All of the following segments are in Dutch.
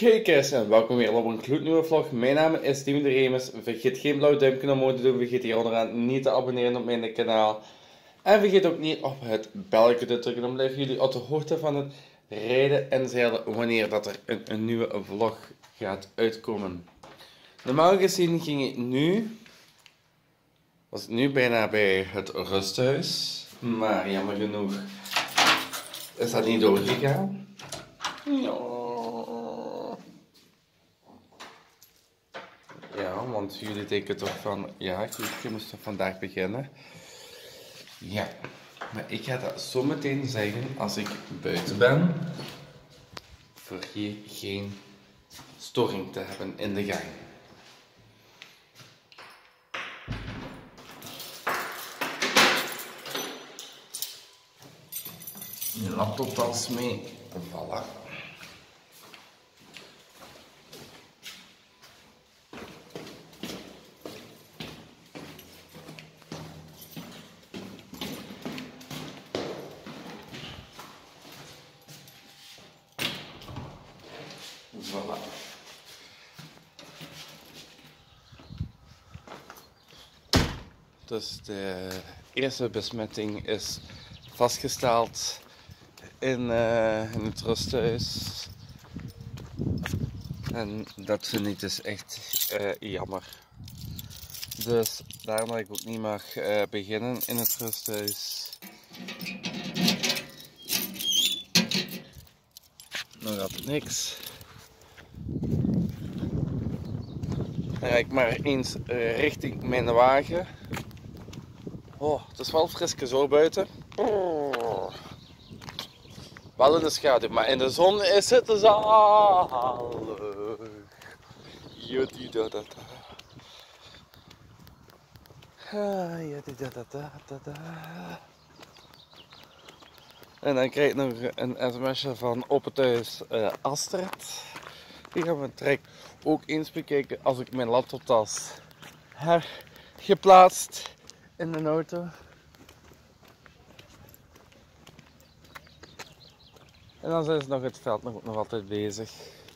Kijkers en welkom weer op een gloednieuwe vlog. Mijn naam is Steven de Remus. Vergeet geen blauw duimpje omhoog te doen. Vergeet hier onderaan niet te abonneren op mijn kanaal. En vergeet ook niet op het belletje te drukken. Dan blijven jullie op de hoogte van het rijden en zeilen wanneer dat er een nieuwe vlog gaat uitkomen. Normaal gezien was het nu bijna bij het rusthuis. Maar jammer genoeg is dat niet doorgegaan. Ja, want jullie denken toch van, ja, je moest toch vandaag beginnen? Ja, maar ik ga dat zo meteen zeggen als ik buiten ben. Voor hier geen storing te hebben in de gang. Je laptoptas mee, voilà. Voilà. Dus de eerste besmetting is vastgesteld in het rusthuis. En dat vind ik dus echt jammer. Dus daarom dat ik ook niet mag beginnen in het rusthuis. Nog altijd niks. Dan ga ik maar eens richting mijn wagen. Oh, het is wel frisje zo buiten. Oh. Wel in de schaduw, maar in de zon is het zalig. En dan krijg ik nog een sms'je van op het thuis Astrid. Die gaan we direct ook eens bekijken als ik mijn laptoptas heb geplaatst in de auto. En dan zijn ze nog het veld nog altijd bezig.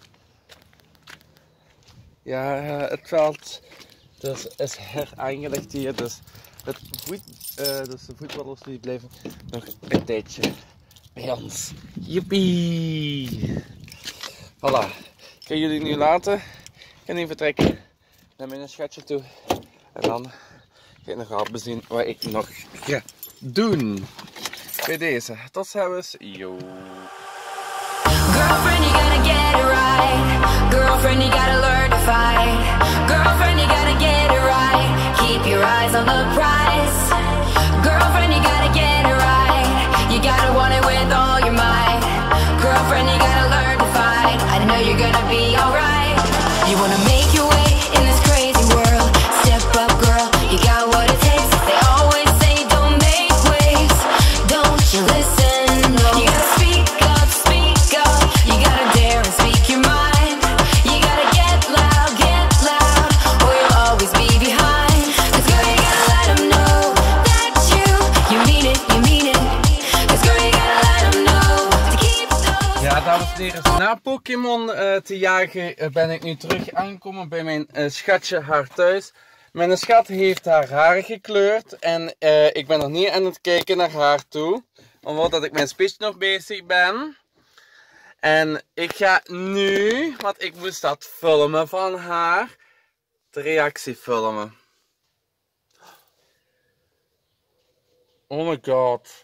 Ja, het veld dus is heraangelegd hier, dus, dus de voetballers die blijven nog een tijdje bij ons. Joepie! Voilà, ik ga jullie nu laten. Ik ga nu vertrekken naar mijn schatje toe. En dan ga ik nog wel bezien wat ik nog ga doen. Bij deze, tot ziens. Yo. Girlfriend, you gotta get it right. Girlfriend, you gotta learn to fight. Girlfriend, you gotta get it right. Keep your eyes on the prize. Girlfriend, you gotta get it right. You gotta want it with all your might. Girlfriend, you gotta learn to fight. I know you're gonna be alright. You wanna make your way in this crazy world. Step up, girl, you got what it takes. They always say don't make waves. Don't you listen? No. You gotta speak up, speak up. You gotta dare and speak your mind. You gotta get loud, or you'll always be behind. 'Cause girl, you gotta let them know that you mean it, you mean it. 'Cause girl, you gotta let them know to keep those. Ja, dames en heren, na Pokémon te jagen ben ik nu terug aangekomen bij mijn schatje haar thuis. Mijn schat heeft haar haar gekleurd en ik ben nog niet aan het kijken naar haar toe. Omdat ik mijn speech nog bezig ben. En ik ga nu, want ik moest dat filmen van haar, de reactie filmen. Oh my god.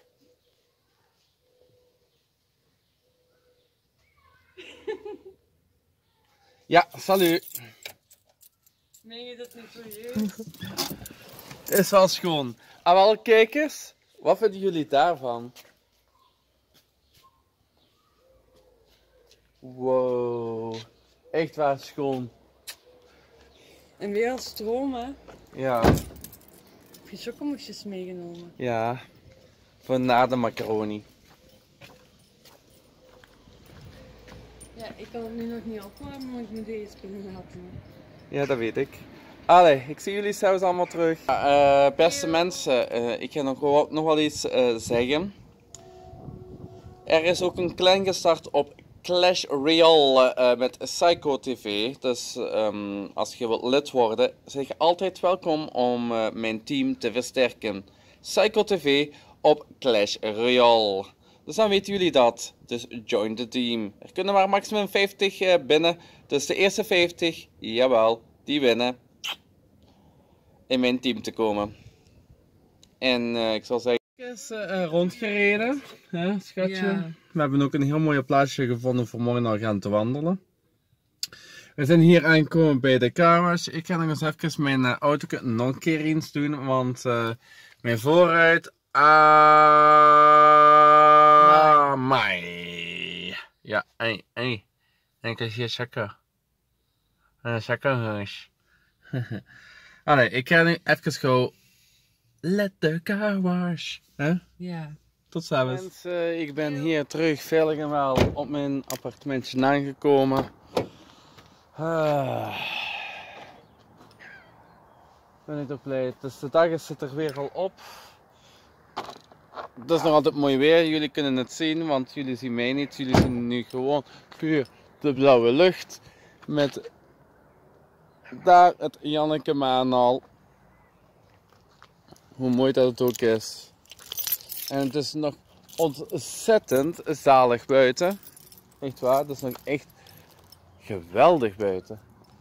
Ja, salut. Meen je dat niet serieus? Is wel schoon. Ah, wel, kijk eens. Wat vinden jullie daarvan? Wow. Echt waar schoon. En weer al stroom, hè? Ja. Heb je chocomouches meegenomen? Ja. Voor na de macaroni. Ja, ik kan het nu nog niet opwarmen, want ik moet deze binnen laten. Ja, dat weet ik. Allee, ik zie jullie zelfs allemaal terug. Beste mensen, ik ga nog wel iets zeggen. Er is ook een clan gestart op Clash Royale met Psycho TV. Dus als je wilt lid worden, zeg je altijd welkom om mijn team te versterken. Psycho TV op Clash Royale. Dus dan weten jullie dat. Dus join the team. Er kunnen maar maximum 50 binnen. Dus de eerste 50, jawel, die winnen. In mijn team te komen. En ik zal zeggen... is rondgereden, hè, schatje? Ja. We hebben ook een heel mooi plaatsje gevonden voor morgen al gaan te wandelen. We zijn hier aangekomen bij de carwash. Ik ga nog eens even mijn auto nog een keer eens doen, want mijn voorruit... Amai. Ja, hey. En ik zie zakken. Zakkenhuis. Allee, ik ga nu even gauw... Let the car wash. Huh? Ja. Tot ziens. Mensen, ik ben hier terug veilig en wel op mijn appartementje aangekomen. Ben ik toch blij. Dus de dag zit er weer al op. Het is nog altijd mooi weer. Jullie kunnen het zien, want jullie zien mij niet. Jullie zien nu gewoon puur de blauwe lucht. Met daar het Janneke Maanal. Hoe mooi dat het ook is. En het is nog ontzettend zalig buiten. Echt waar, het is nog echt geweldig buiten.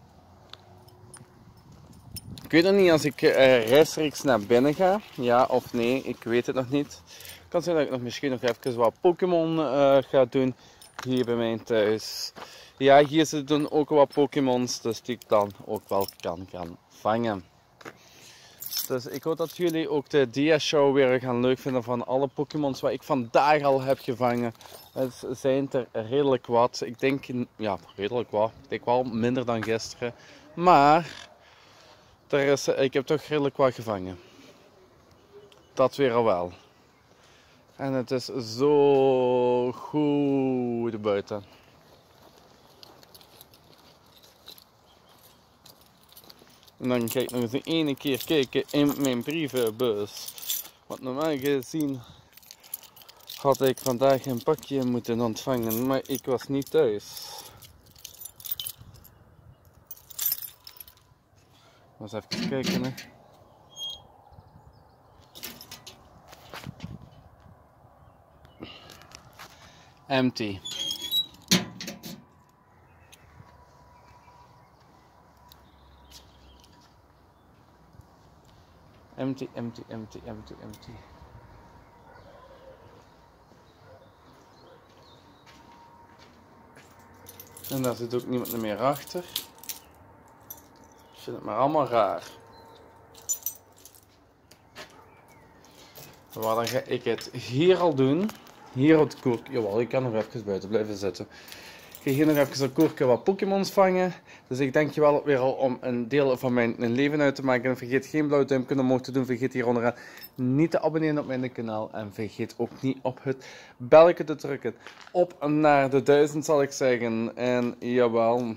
Ik weet nog niet als ik rechtstreeks naar binnen ga. Ja of nee, ik weet het nog niet. Het kan zijn dat ik nog misschien nog even wat Pokémon ga doen. Hier bij mij thuis. Ja, hier zitten ook wat Pokémons. Dus die ik dan ook wel kan gaan vangen. Dus ik hoop dat jullie ook de dia-show weer gaan leuk vinden van alle Pokémons wat ik vandaag al heb gevangen. Het zijn er redelijk wat. Ik denk, ja, redelijk wat. Ik denk wel minder dan gisteren. Maar ik heb toch redelijk wat gevangen. Dat weer al wel. En het is zo goed buiten. En dan ga ik nog eens de ene keer kijken in mijn brievenbus. Want normaal gezien had ik vandaag een pakje moeten ontvangen, maar ik was niet thuis. Eens even kijken, hè. Empty. Empty. En daar zit ook niemand meer achter. Ik vind het maar allemaal raar. Maar dan ga ik het hier al doen. Hier op de koerk. Jawel, ik kan nog even buiten blijven zitten. Ik ga hier nog even een koerkje wat Pokémons vangen. Dus ik denk je wel weer al om een deel van mijn leven uit te maken. En vergeet geen blauw duimpje omhoog te doen. Vergeet hier onderaan niet te abonneren op mijn kanaal. En vergeet ook niet op het belletje te drukken. Op naar de 1000 zal ik zeggen. En jawel.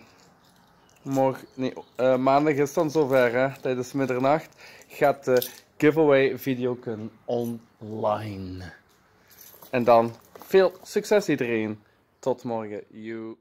Maandag is dan zover, hè. Tijdens middernacht gaat de giveaway video online. En dan veel succes iedereen. Tot morgen. You.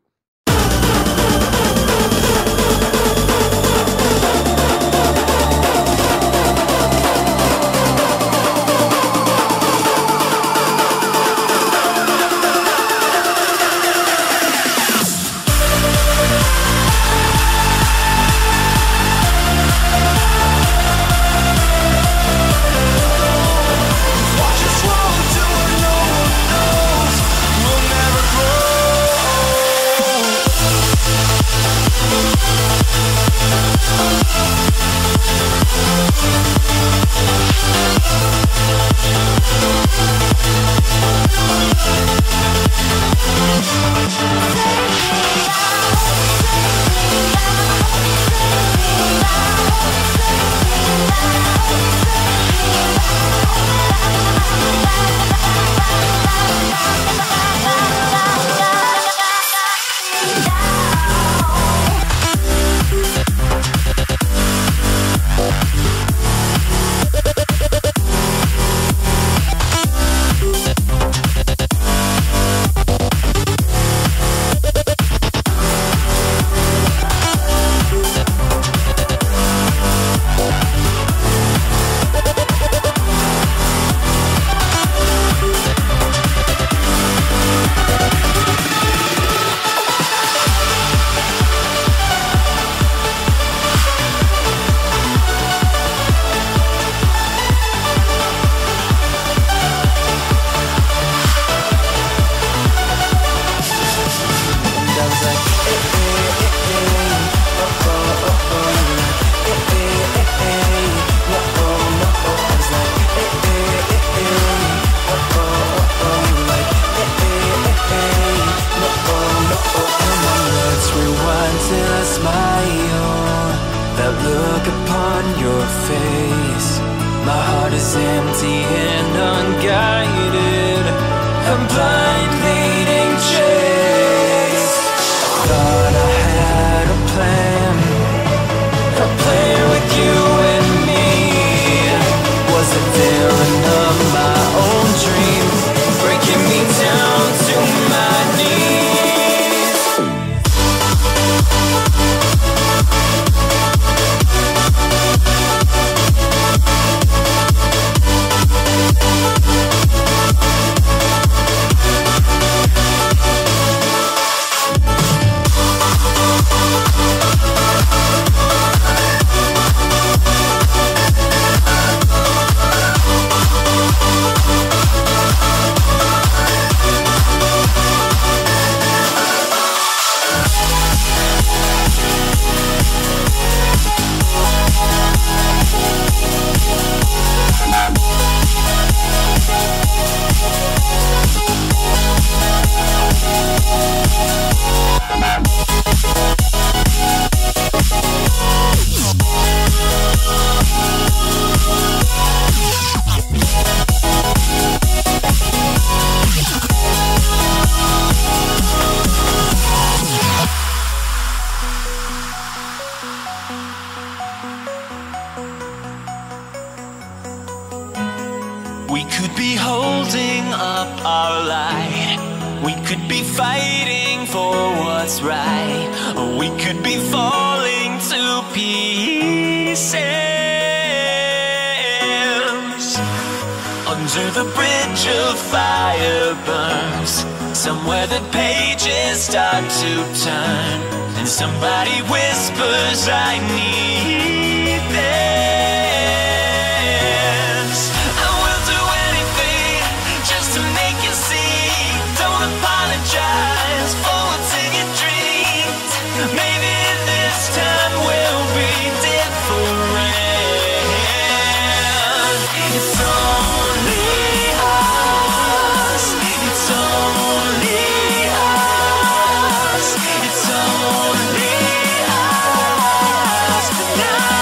is empty and unguided, a blind leading chase. Thought I had a plan with you and me. Was a villain of my own dreams, breaking me down to my knees. We could be holding up our light, we could be fighting for what's right, or we could be falling to pieces. Under the bridge of fire burns, somewhere the pages start to turn, and somebody whispers, I need this. I will do anything just to make you see. Don't apologize for what's in your dreams. Maybe this time will be different. It's only us. It's only us. It's only us tonight.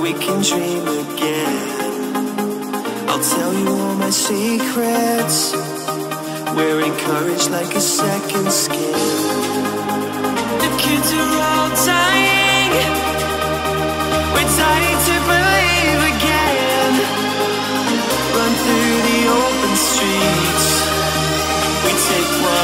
we can dream again. I'll tell you all my secrets. We're encouraged like a second skin. The kids are all dying. We're dying to believe again. Run through the open streets. We take one